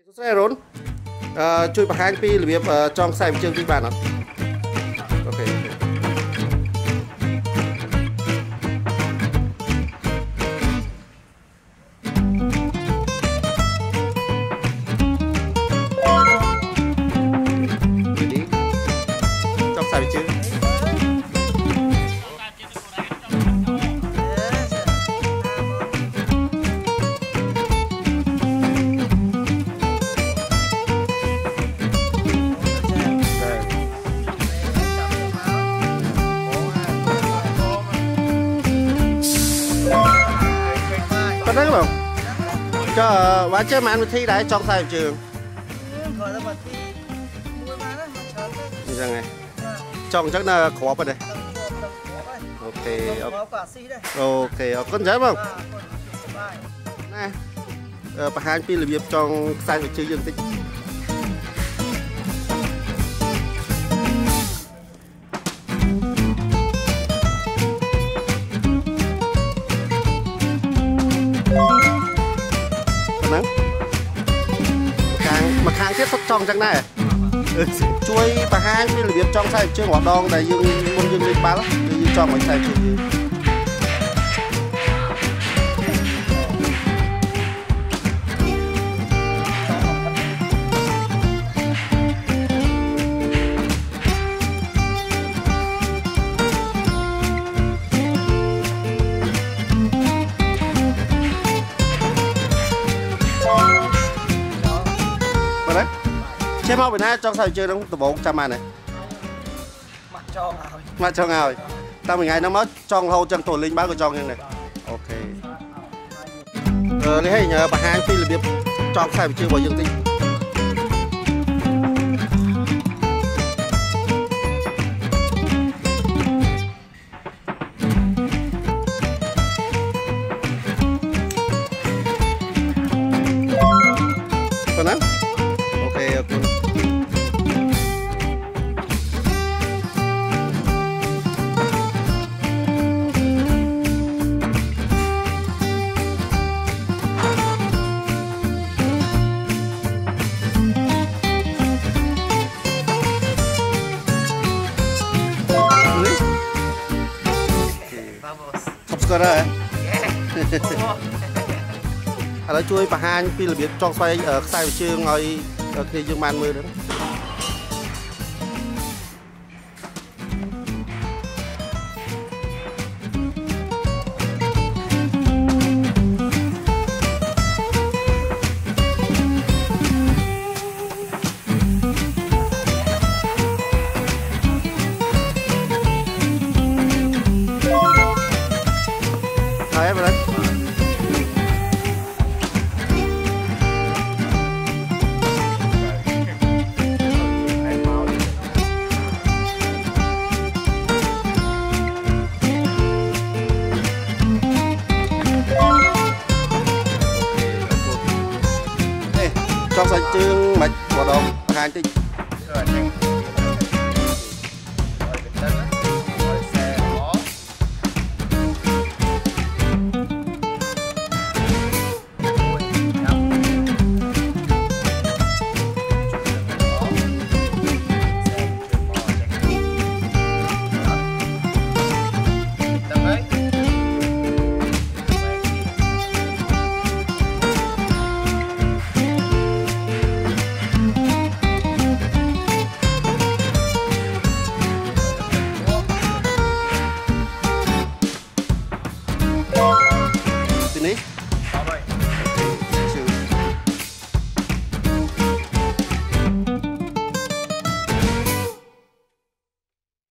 Xe rốn chui bạc hai pi là việc trong xe chương trình bản ok trong xe chương đấy không? Cho bán chơi màn thi đấy trong sai trường. Như thế này. Trong chắc là khó vào đây. Ok. Ok, con dám không? Nè. Bà hai pin là việc trong sai trường dương tích. Mà kháng tiếp trong chắc này chui bà hai là việc trong sai chưa ngọt đòn này dương môn dương lên ba lắm dương trong mấy sai chưa chế mau bên hai trong sao chơi nó từ 400 này mặt cho ngồi tao mình ngày nó mất trong hậu chân tổ linh bác của trong như này ok lấy hay nhờ bà hai phi là biết trong sao chơi vào dương tinh còn đó ok rồi ở đây chui bà hai pin là biết trong xoay ở sai chưa ngồi khi dương man mưa nữa em vào đây trong sân chương mạch hoạt động hai tinh